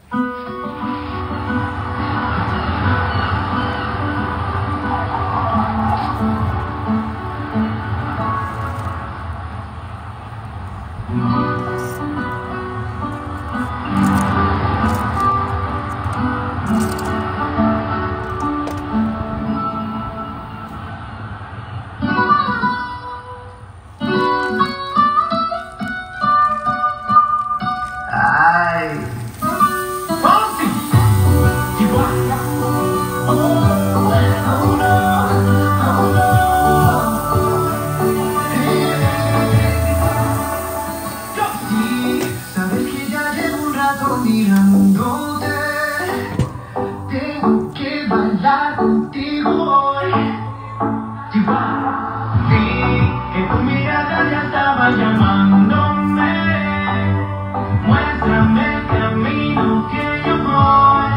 Mirándote, tengo que bailar contigo hoy. Chihuahua, vi que tu mirada ya estaba llamándome. Muéstrame el camino que yo voy.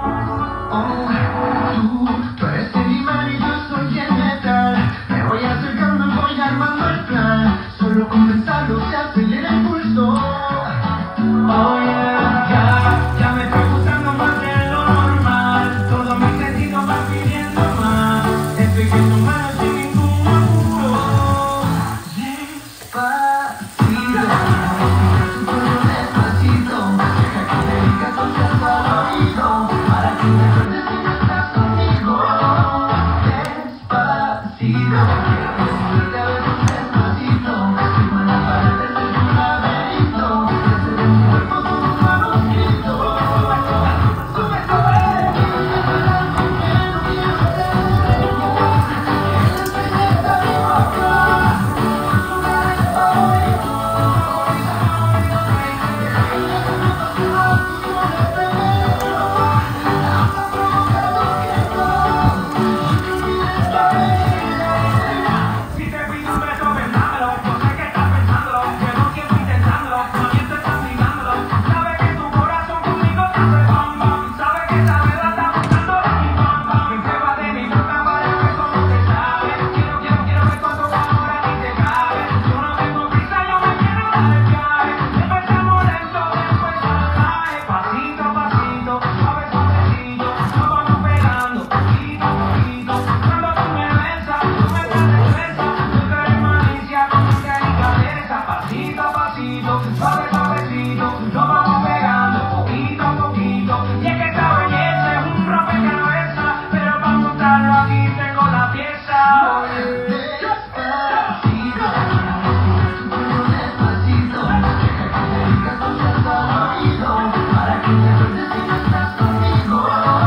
Oh, tú eres el imán y yo soy el metal. Me voy acercando, voy armando el plan. Solo con pensarlo se acelera el pulso. Oh yeah. Ya me estoy gustando más de lo normal. Todos mis sentidos van pidiendo más. Estoy viendo más sin ningún apuro. Despacito, respira tu cuello despacito. Deja que te diga cosas al oído, para que me acuerdes si no estás conmigo. Despacito, quiero desnudarte a besos despacito. Firma las paredes de tu laberinto. Desde tu cuerpo tus manos grito. Suave, suavecito, nos vamos pegando poquito a poquito. Y es que esta belleza es un rompecabezas, pero para montarlo aquí tengo la pieza. Despacito, respira tu cuello despacito. Deja que te diga cosas al oído, para que te acuerdes si no estás conmigo.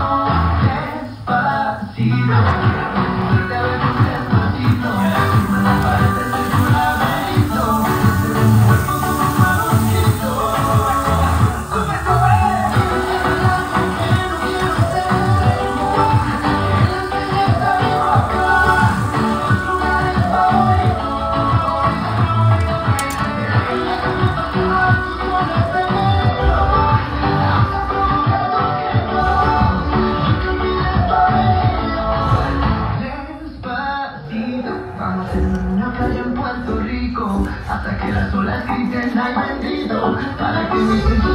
Despacito, quiero desnudarte a besos despacito. Firma las paredes de tu laberinto. Desde tu cuerpo tus manos grito. Sube, sube. No quiero ser eres belleza vivo acá. Tus lugares favoritos. Despacito, vamos en una playa en Puerto Rico, hasta que las olas griten ay bendito, para que mis